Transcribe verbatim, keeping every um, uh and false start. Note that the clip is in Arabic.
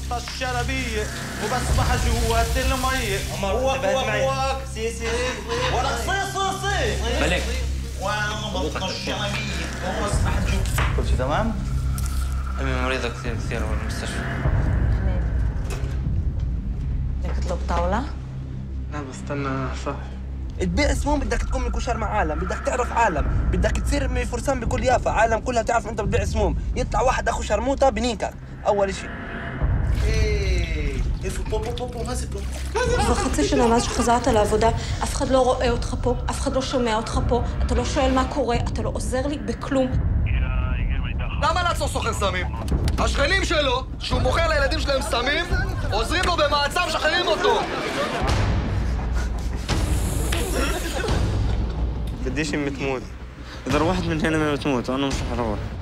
بطش شربيه وبسبح جوات الميه. وك وك وك سي سي ولا صي صي صي ملك وانا بطش شربيه وبسبح جوات. كل شيء تمام؟ امي مريضه كثير كثير بالمستشفى. حميد بدك تطلب طاوله؟ لا بستنى صح. تبيع سموم بدك تكون من كشر مع عالم، بدك تعرف عالم، بدك تصير من فرسان بكل يافا، عالم كلها تعرف انت بتبيع سموم، يطلع واحد اخو شرموطه بنيكك اول شيء. ايه بو بو بو ماسك כבר חצי שנה מאז שחזרת לעבודה, אף אחד לא רואה אותך פה, אף אחד לא שומע אותך פה, אתה לא שואל מה קורה, אתה לא עוזר לי בכלום. למה לעצור סוכן סמים? השכנים שלו, שהוא מוכר לילדים שלהם סמים, עוזרים לו במעצר, משחררים אותו. بديش تموت. اذا روحت من هنا ما بتموت وانا مش هروح.